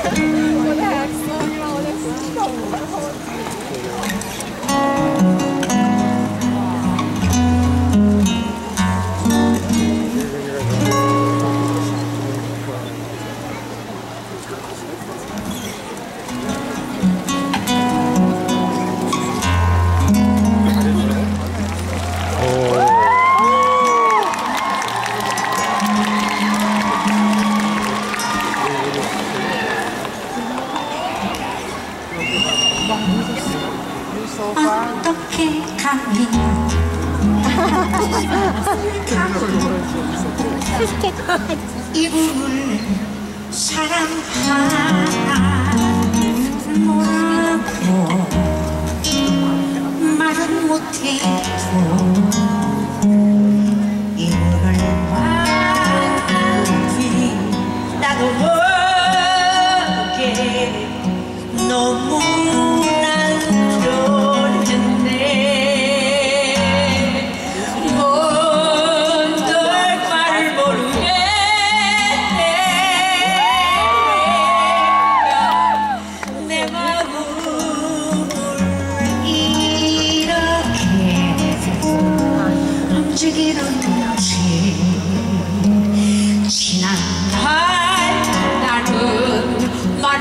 어떻게 감히 이분을 사랑하노라고 말은 못해도 이분을 만나기 나도 모르게 너무 지난날 나는 많은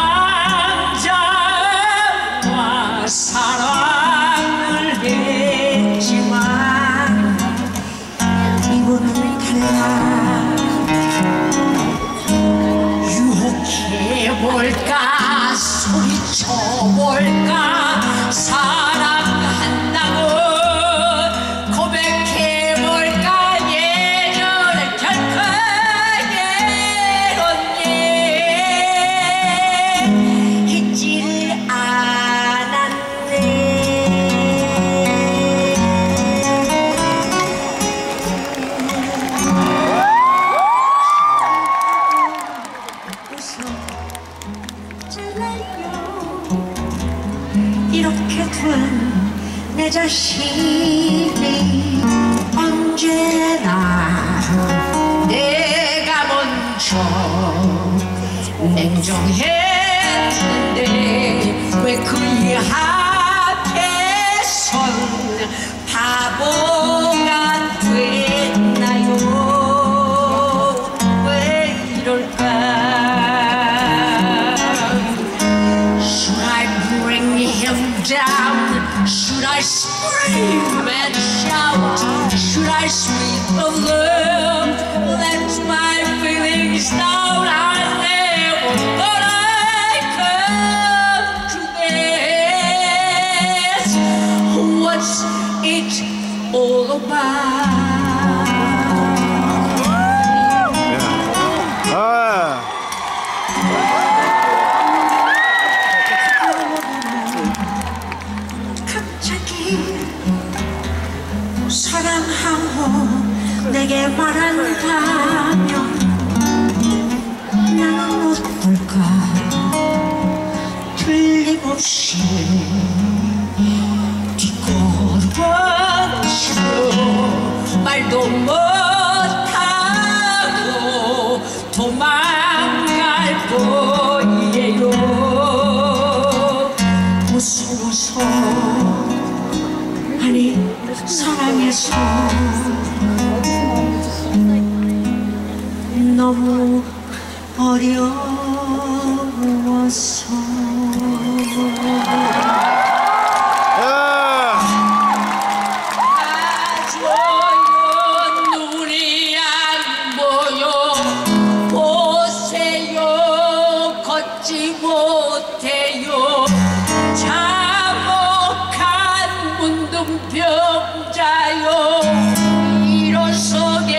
남자와 사랑을 했지만 이번은 달라 유혹해볼까 소리쳐볼까 사랑한다고 이렇게 둔 내 자신이 언제나 내가 먼저 냉정했는데 왜 그이 앞에선 바보가 됐나요? 왜 이럴까? Down. Should I scream and shout? Should I speak of love? Let my feelings down. I never thought I'd come to this. What's it all about? 사랑하고 내게 말한다면 나는 어떨까? 틀림없이 뒷걸음치고 말도 못하고 도망갈 거예요. 무서워서 아니 사랑해서 너무 어려워서 눈이 안 보여 보세요 걷지 못해요 병자요 일어서게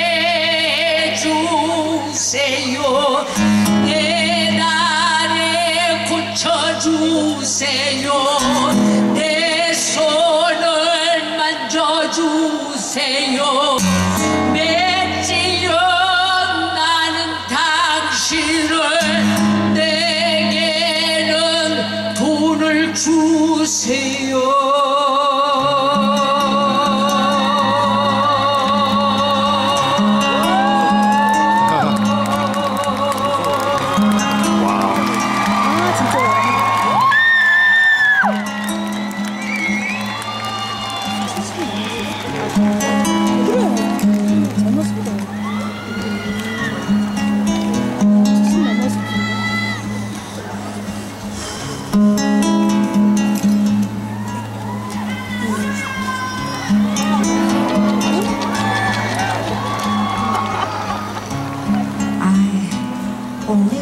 해주세요 내 날에 고쳐주세요 내 손을 만져주세요 맺지어 나는 당신을 내게는 돈을 주세요 Wow.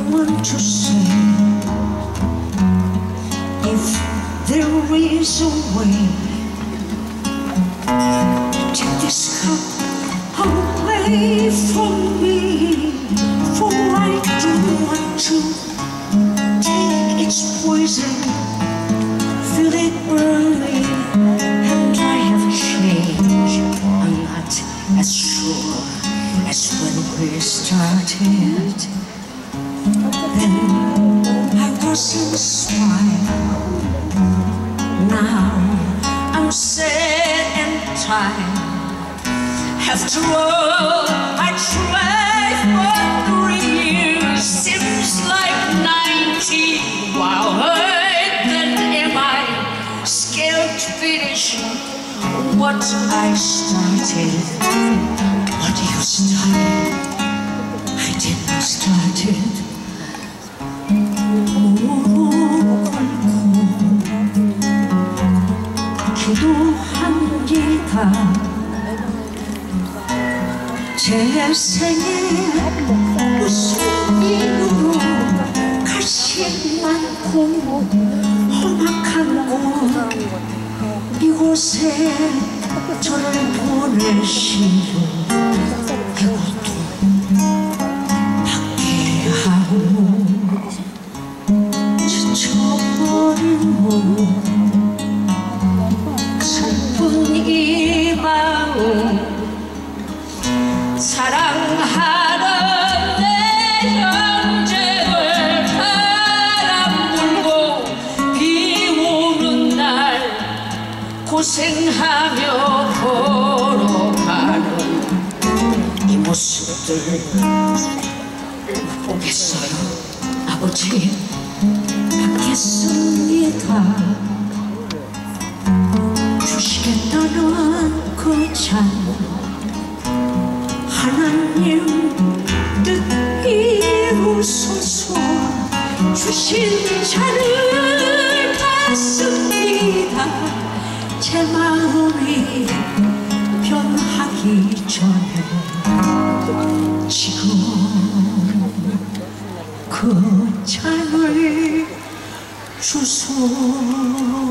want to say, if there is a way to take this cup away from me, for I don't want to take its poison, feel it burning, and I have changed. I'm not as sure as when we started. Then I was inspired. Now I'm sad and tired. After all I tried for 3 years, seems like 90. Wow, then am I scared to finish what I started? What you started, I didn't start it. 기도합니다. 제 생에 무슨 이유로 가시 많고 험악한 곳 이곳에 저를 보내시오. 이것도 박해하고 지쳐버린 몸 슬픈 이 마음 사랑하는 내 형제들 바람 불고 비 오는 날 고생하며 걸어가는 이 모습들 보겠어요. 아버지 받겠습니다. 주시겠다는 그 잔 하나님 뜻 이루소서. 주신 잔을 받습니다. 제 마음이 변하기 전에 지금 그 잔을 주소서.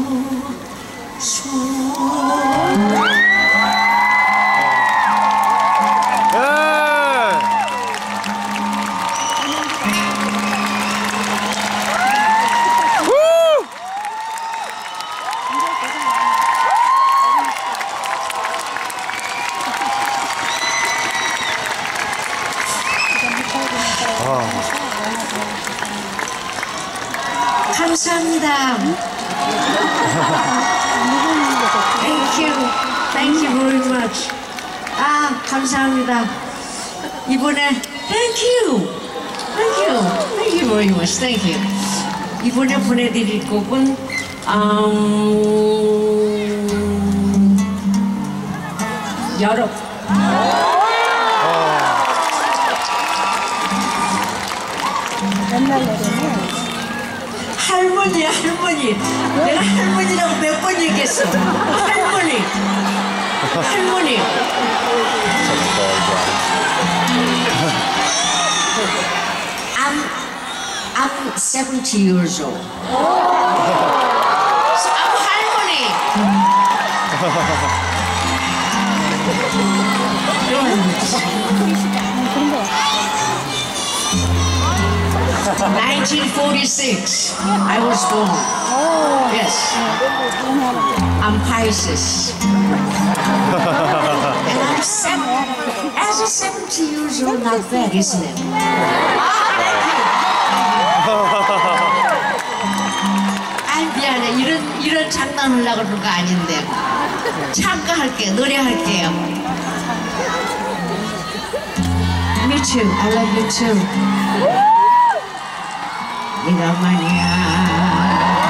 감사합니다. Thank you very much. 아, 감사합니다. 이번에 Thank you very much. Thank you. 이번에 보내드릴 곡은 여러분. 할머니. 내가 할머니라고 몇 번 얘기했어. 할머니. I'm 70 years old. So I'm 할머니. 1946, I was born. Yes. I'm Pisces. And I'm as a 70 years old, not bad, isn't it? 아이, 미안해. 이런 장난 하려고 그런 거 아닌데. 참가할게요. 노래할게요. Me too. I love you too. 네가 말이야.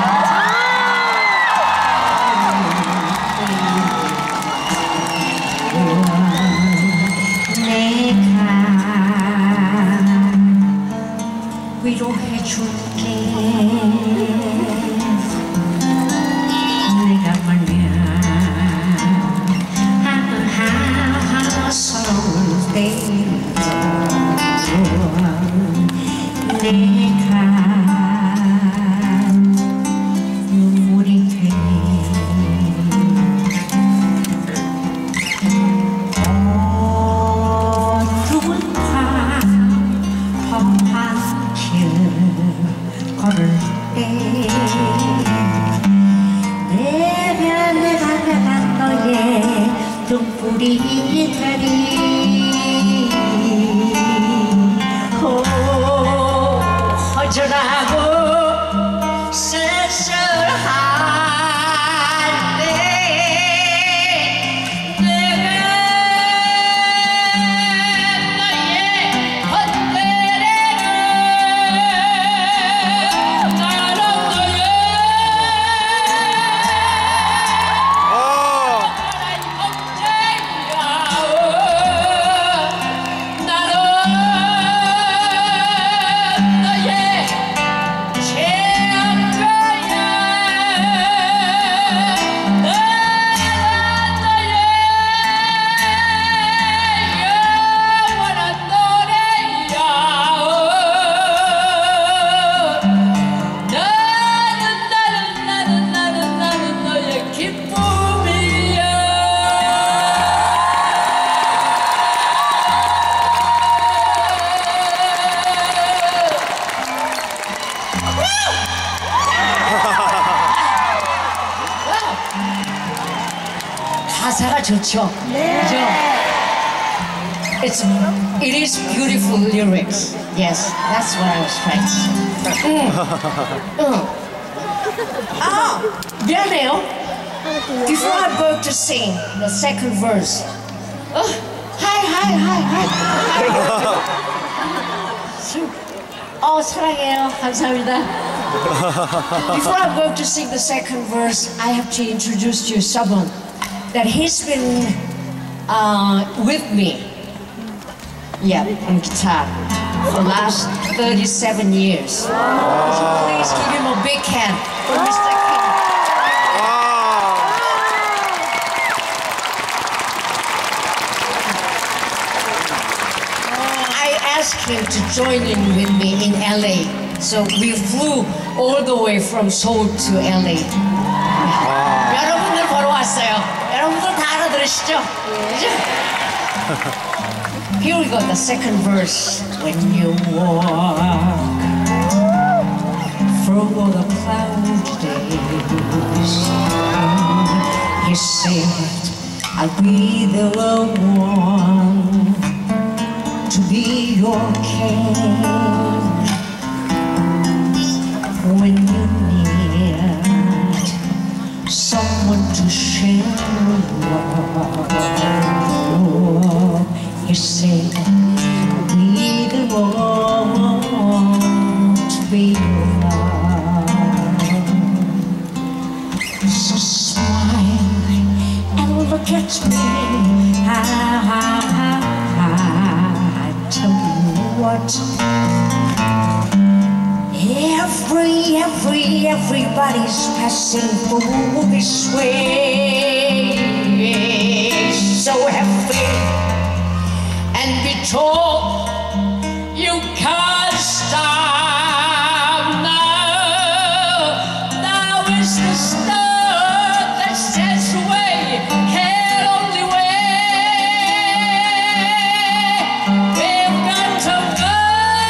위로해줄게. 내가 말이야. 서러울 때 눈물이 되니 어두운 밤 험한 길 걸을 때 내가 너의 등불이 되리 허전하고 쓸쓸할 때 내가 너의 헛되레를 나는 너의 가사가 좋죠? 네. 그죠? It is beautiful lyrics. Yes, that's what I was trying to say. 아, 미안해요. Before I go to sing the second verse. Hi. 사랑해요. 감사합니다. Before I go to sing the second verse, I have to introduce to you someone that he's been with me, on guitar for the last 37 years. So please give him a big hand for Mr. King. I asked him to join in with me in LA, so we flew all the way from Seoul to LA. 여러분들 보러 왔어요. 여러분들 다 알아들으시죠? Here we go, the second verse. When you walk through all the cloudy days, he said, I'll be the one to be your king. When you need someone to share love, you say, be the one to be your love. So smile and look at me. I tell you what, everybody's passing through this way. So have faith and be told you can't stop now. Now is the start that sets away, hell only way. We've got to go.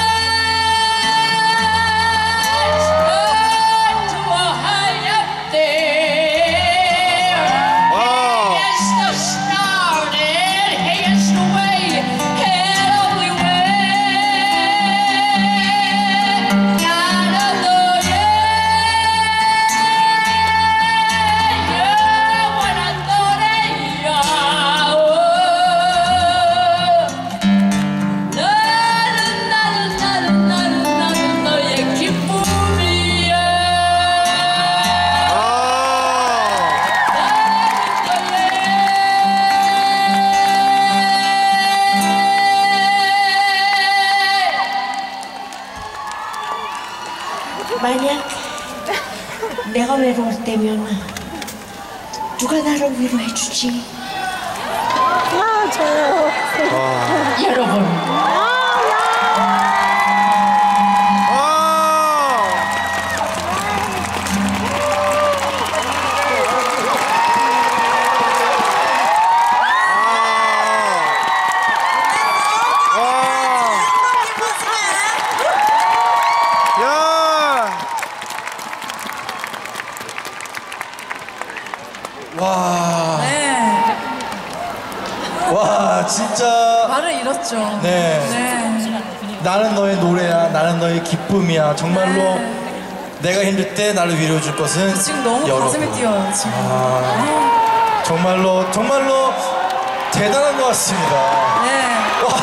만약 내가 외로울 때면 누가 나를 위로해주지? 저요. 여러분. 진짜 말을 잃었죠. 네. 네. 나는 너의 노래야, 나는 너의 기쁨이야. 정말로 네. 내가 힘들 때 나를 위로해 줄 것은 지금 너무 여러분. 가슴이 뛰어요, 지금. 정말로 대단한 것 같습니다. 네.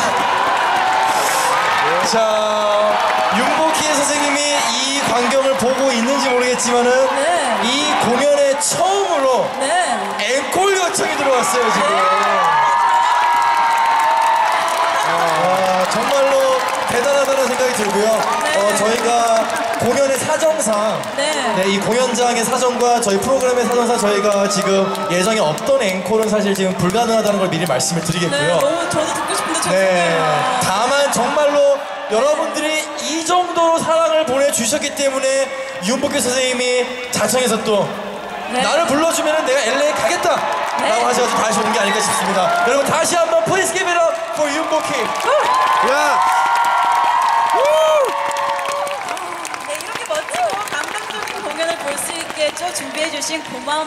자, 윤복희 선생님이 이 광경을 보고 있는지 모르겠지만은 네. 이 공연에 처음으로 네. 앵콜 요청이 들어왔어요, 지금. 정말로 대단하다는 생각이 들고요. 네. 저희가 공연의 사정상, 네. 이 공연장의 사정과 저희 프로그램의 사정상 저희가 지금 예정에 없던 앵콜은 사실 지금 불가능하다는 걸 미리 말씀을 드리겠고요. 네. 너무 저도 듣고 싶은데 네. 죄송해요. 다만 정말로 여러분들이 이 정도로 사랑을 보내주셨기 때문에 윤복희 선생님이 자청해서 또 네. 나를 불러주면 내가 LA 가겠다 네. 라고 하셔서 다시 온 게 아닐까 싶습니다. 여러분 다시 한번 Please give it up for 윤복희. 야! 네, 이렇게 멋지고 감동적인 공연을 볼 수 있게 쭉 준비해주신 고마운